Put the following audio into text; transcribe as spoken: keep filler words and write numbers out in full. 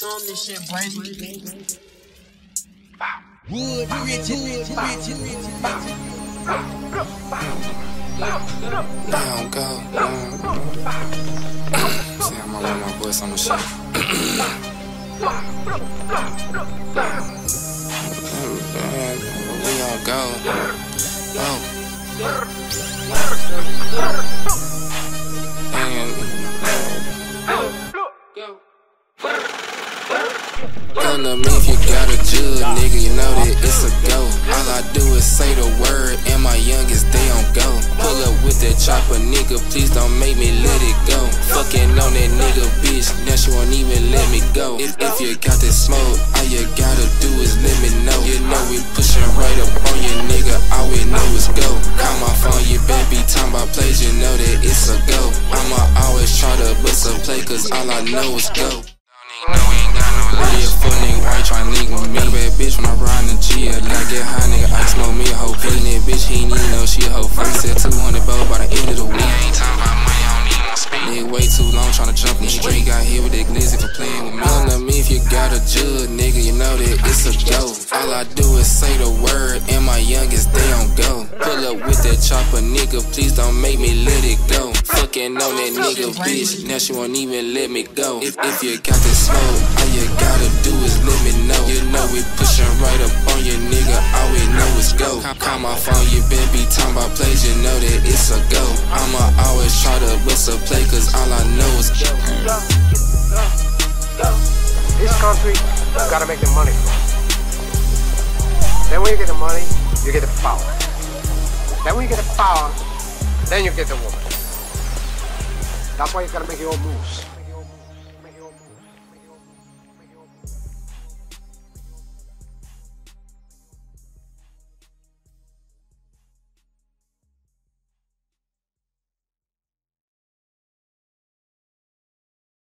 Show them this shit, brazy. Wood, you rich, you rich, you rich, you rich, you rich. Down, go, down. See, I'm all my voice on the shit. We all go. Oh. Underneath you got a jug, nigga, you know that it's a go. All I do is say the word, and my youngest, they don't go. Pull up with that chopper, nigga, please don't make me let it go. Fucking on that nigga, bitch, now she won't even let me go. If, if you got that smoke, all you gotta do is let me know. You know we pushing right up on you, nigga, all we know is go. Call my phone, you better be talking about plays, you know that it's a go. I'ma always try to bust a play, cause all I know is go. No, we ain't got no life. Yeah, fuck nigga, why you tryna link with me? Bad bitch when I ride in the G. I get high, nigga, I smoke me a hoe. Feelin' that bitch, he ain't even know she a hoe. First said two hundred bow by the end of the week. I ain't talking about money, I don't need no speed. Nigga, way too long tryna jump in the street. Got hit with that glizzy for playing with me. Underneath you got a jug, nigga, you know that it's a go. All I do is say the word, and my youngest, they don't go. Pull up with that chopper, nigga, please don't make me let it go. Fucking on that nigga, bitch, now she won't even let me go. If, if you got this smoke, all you gotta do is let me know. You know we pushing right up on you, nigga, all we know is go. Call my phone, you better be talking about plays, you know that it's a go. I'ma always try to bust a play, cause all I know is go. This country, you gotta make the money from. Then when you get the money, you get the power. Then when you get the power, then you get the woman. That's why you gotta make your own moves.